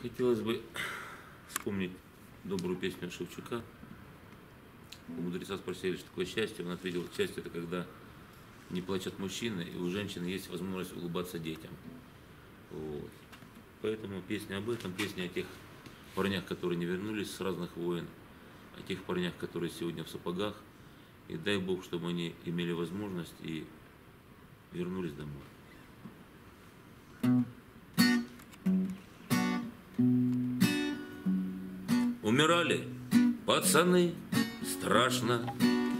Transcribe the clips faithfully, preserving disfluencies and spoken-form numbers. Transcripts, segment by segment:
Хотелось бы вспомнить добрую песню Шевчука. У мудреца спросили, что такое счастье. Он ответил: счастье — это когда не плачут мужчины, и у женщины есть возможность улыбаться детям. Вот. Поэтому песня об этом, песня о тех парнях, которые не вернулись с разных войн, о тех парнях, которые сегодня в сапогах. И дай Бог, чтобы они имели возможность и вернулись домой. Умирали пацаны, страшно.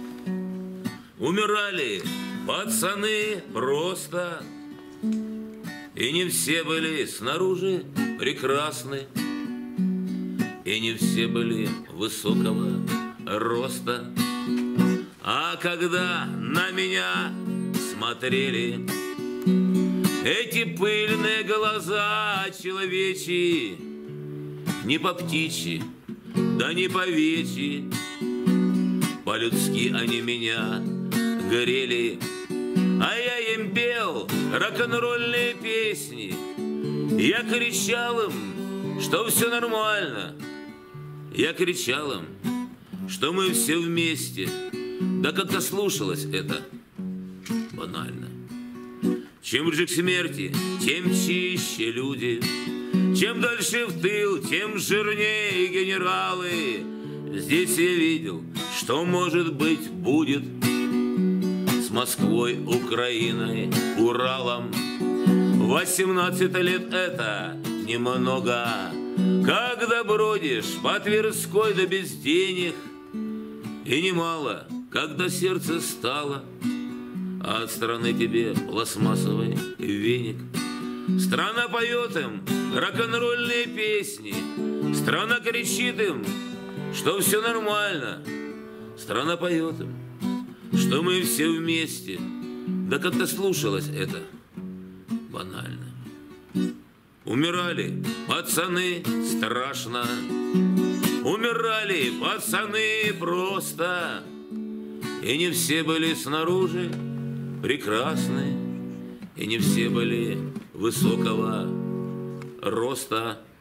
Умирали пацаны просто. И не все были снаружи прекрасны. И не все были высокого роста. А когда на меня смотрели эти пыльные глаза человечьи, не по птичьи, да не по вечи, по-людски они меня горели. А я им пел рок-н-ролльные песни. Я кричал им, что все нормально. Я кричал им, что мы все вместе. Да как-то слушалось это банально. Чем ближе к смерти, тем чище люди. Чем дальше в тыл, тем жирнее генералы. Здесь я видел, что, может быть, будет с Москвой, Украиной, Уралом. Восемнадцать лет — это немного, когда бродишь по Тверской да без денег. И немало, когда сердце стало, а от страны тебе пластмассовый веник. Страна поет им рок-н-ролльные песни. Страна кричит им, что все нормально. Страна поет им, что мы все вместе. Да как-то слушалось это банально. Умирали пацаны страшно. Умирали пацаны просто. И не все были снаружи прекрасны. И не все были высокого роста.